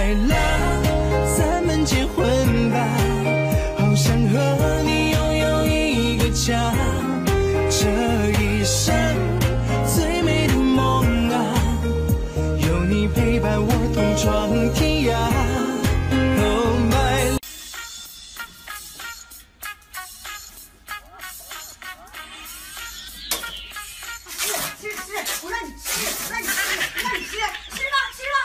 快乐，咱们结婚吧，好想和你拥有一个家，这一生最美的梦啊，有你陪伴我同闯天涯。Oh my。 吃，我让你吃，让你吃，吃吧，吃吧。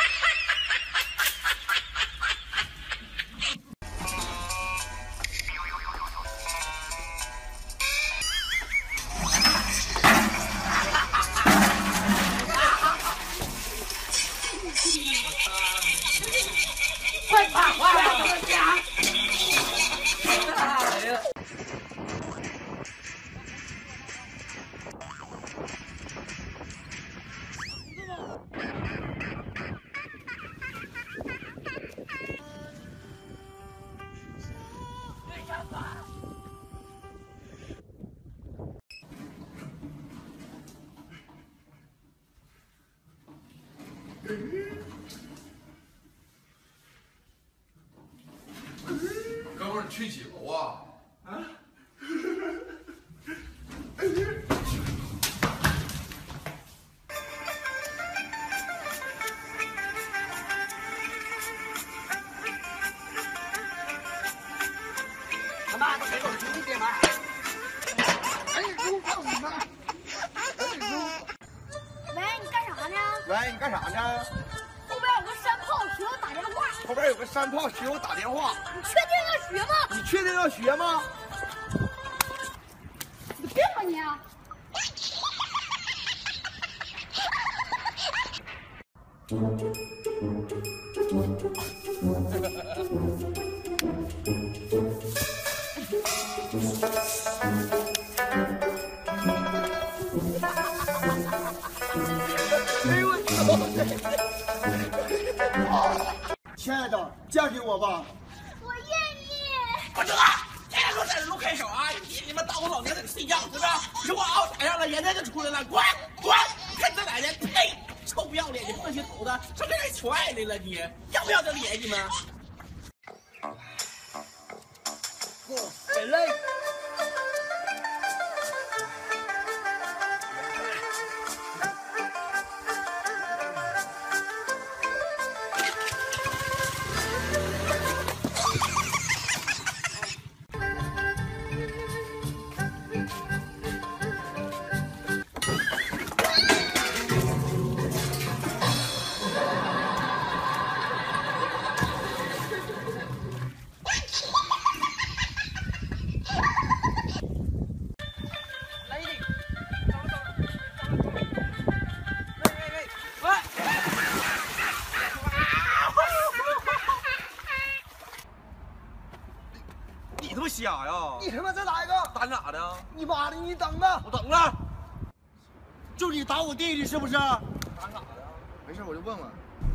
快把话讲。 哥们儿，你去酒啊？啊？ 他妈的，给我兄弟点嘛！哎，猪胖你妈！ 喂，你干啥呢？ 喂，你干啥呢？ 后边有个山炮学我打电话。 后边有个山炮学我打电话。 你确定要学吗？ 你确定要学吗？ 有病吧你！ 亲爱的，嫁给我吧！ 我愿意。 我知道，天天说在这路开手啊！你们当我老娘在这睡觉是不是？你说我熬台上了，眼泪就出来了，滚滚！看这奶奶，呸！臭不要脸的破鞋头子，上这来求爱来了你？要不要这脸你们？ 给累。 你他妈瞎呀！ 你他妈再打一个！ 打你咋的？ 你妈的，你等着！ 我等着。 就你打我弟弟是不是？ 打你咋的？ 没事，我就问问。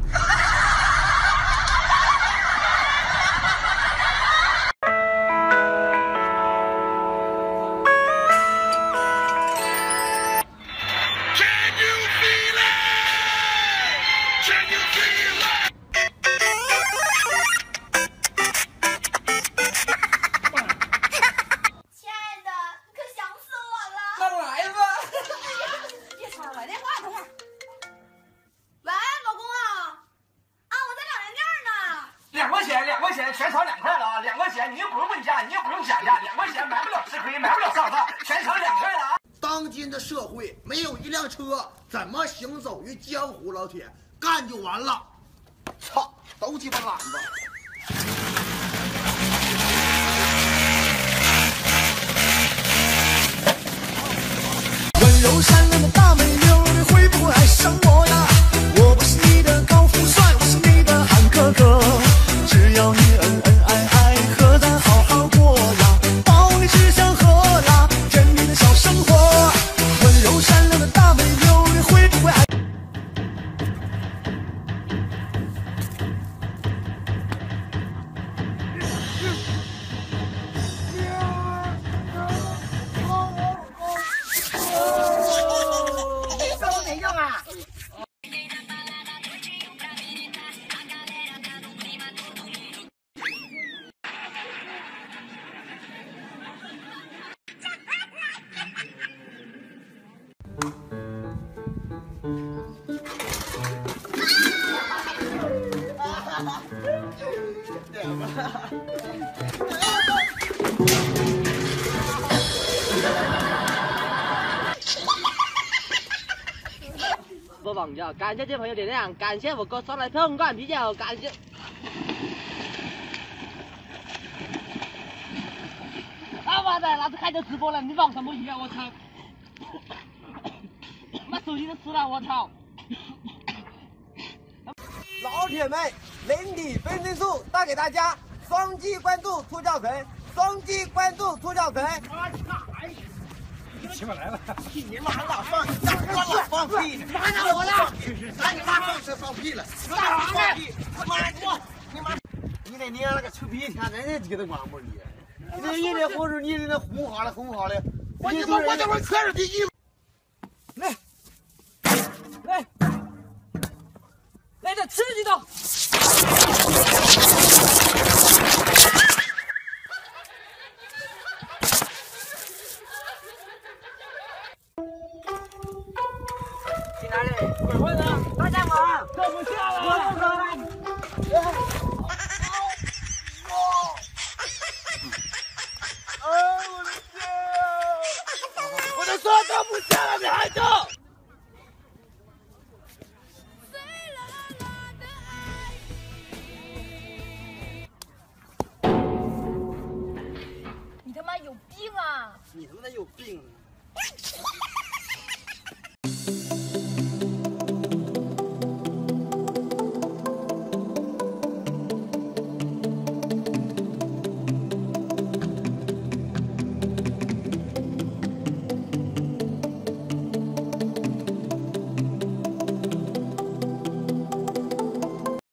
2块钱，全场2块了啊！2块钱，你又不用问价，你又不用讲价，2块钱买不了吃亏，买不了上当，全场2块了啊！ 当今的社会没有一辆车，怎么行走于江湖？老铁，干就完了！操，都鸡巴懒子！ 温柔善良的大美妞，你会不会爱上我呀？我不是你的高富帅，我是你的韩哥哥。只要你恩恩爱爱，和咱好好过呀，包你吃香喝辣，甜蜜的小生活。温柔善良的大美妞，你会不会爱？ 这么没用啊！ 不忘记感谢这朋友点亮，感谢我哥送来2罐啤酒，感谢。啊妈的，老子开着直播了，你忙什么鱼啊？我操！妈手机都吃了，我操！ 老铁们，人体分身术带给大家，双击关注兔教程，双击关注兔教程。 起不来了， 你妈老放屁，放屁呢！ 妈让我了！ 让你妈放屁了！ 放屁！他妈你妈！ 你那娘那个臭屁天，人家记得光不你？你这一脸红你那红好了红好了，我这会儿全是第一。 来，来点刺激的。去哪里？滚混啊！大家好，走不下了。 我都说走不下了，你还走？ 你他妈有病啊！ 你他妈的有病！